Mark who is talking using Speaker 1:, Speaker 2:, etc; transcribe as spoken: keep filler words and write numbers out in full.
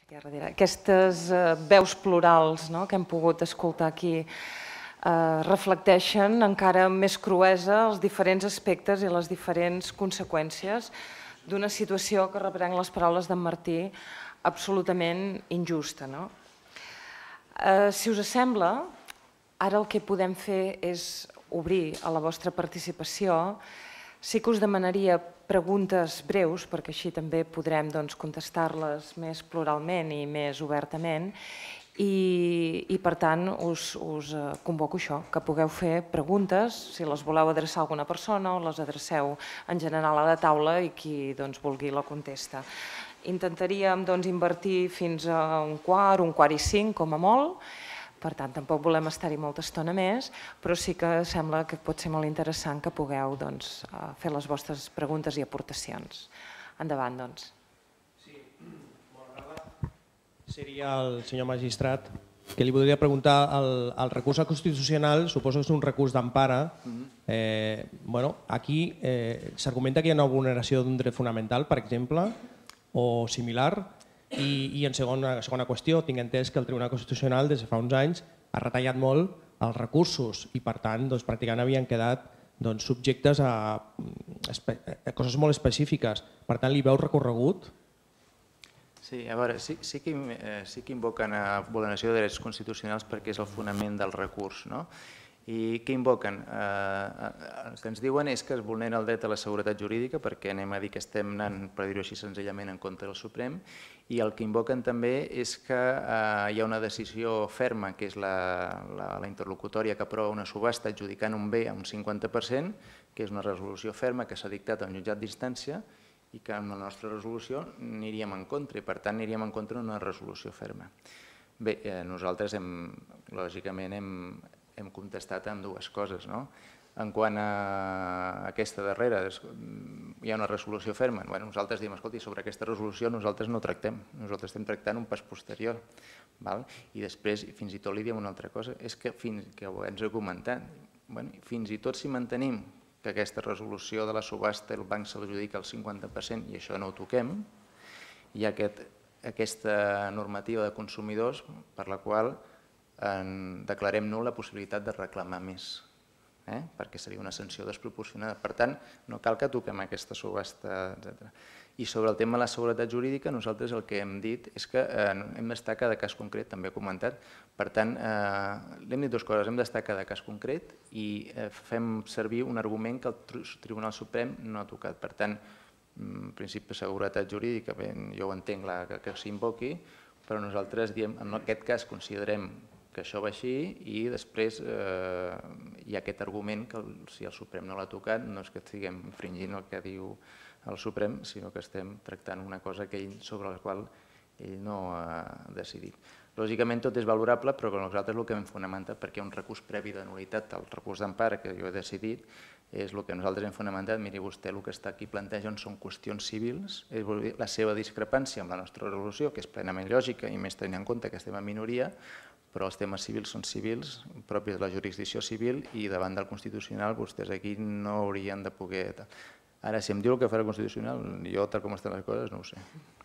Speaker 1: Aquestes veus plurals que hem pogut escoltar aquí reflecteixen encara amb més cruesa els diferents aspectes i les diferents conseqüències d'una situació que, reprenc les paraules d'en Martí, absolutament injusta. Si us sembla, ara el que podem fer és obrir a la vostra participació. Sí que us demanaria preguntes breus, perquè així també podrem contestar-les més pluralment i més obertament, i per tant us convoco això, que pugueu fer preguntes, si les voleu adreçar a alguna persona o les adreceu en general a la taula i qui vulgui la contesta. Intentaríem invertir fins a un quart, un quart i cinc com a molt, per tant tampoc volem estar-hi molta estona més, però sí que sembla que pot ser molt interessant que pugueu fer les vostres preguntes i aportacions. Endavant, doncs.
Speaker 2: Sí, molt honorable. Seria el senyor magistrat, que li voldria preguntar, el recurs constitucional suposo que és un recurs d'empara. Aquí s'argumenta que hi ha una vulneració d'un dret fonamental, per exemple, o similar. I en segona qüestió, tinc entès que el Tribunal Constitucional des de fa uns anys ha retallat molt els recursos i per tant pràcticament havien quedat subjectes a coses molt específiques. Per tant, li veu recorregut?
Speaker 3: Sí, a veure, sí que invoquen a vulneració de drets constitucionals perquè és el fonament del recurs. I què invoquen? El que ens diuen és que es vulnera el dret a la seguretat jurídica perquè anem a dir que estem anant, per dir-ho així senzillament, en contra del Suprem, i el que invoquen també és que hi ha una decisió ferma, que és la interlocutòria que aprova una subhasta adjudicant un bé a un cinquanta per cent, que és una resolució ferma que s'ha dictat a un jutjat d'instància i que amb la nostra resolució aniríem en contra i per tant aniríem en contra d'una resolució ferma. Bé, nosaltres lògicament hem contestat amb dues coses. En quant a aquesta darrera, hi ha una resolució ferma. Nosaltres diem, escolti, sobre aquesta resolució nosaltres no tractem, nosaltres estem tractant un pas posterior. I després, fins i tot li diem una altra cosa, és que fins que ens ho he comentat, fins i tot si mantenim que aquesta resolució de la subhasta el banc se l'adjudica al cinquanta per cent i això no ho toquem, hi ha aquesta normativa de consumidors per la qual declarem nul la possibilitat de reclamar més, perquè seria una sanció desproporcionada. Per tant, no cal que toquem aquesta subhasta, etcètera. I sobre el tema de la seguretat jurídica, nosaltres el que hem dit és que hem d'estar a cada cas concret, també he comentat. Per tant, hem dit dues coses, hem d'estar a cada cas concret i fem servir un argument que el Tribunal Suprem no ha tocat. Per tant, en principi de seguretat jurídica, jo ho entenc que s'invoqui, però nosaltres diem, en aquest cas considerem que això va així i després hi ha aquest argument que si el Suprem no l'ha tocat no és que estiguem infringint el que diu el Suprem, sinó que estem tractant una cosa sobre la qual ell no ha decidit. Lògicament tot és valorable, però nosaltres el que hem fonamentat, perquè hi ha un recurs previ de nul·litat al recurs d'empara que jo he decidit, és el que nosaltres hem fonamentat. Miri, vostè el que està aquí plantejant són qüestions civils, la seva discrepància amb la nostra resolució, que és plenament lògica i més tenint en compte que estem en minoria, però els temes civils són civils, propis de la jurisdicció civil, i davant del Constitucional vostès aquí no haurien de poder... Ara, si em diu el que farà el Constitucional, jo, tal com estan les coses, no ho sé.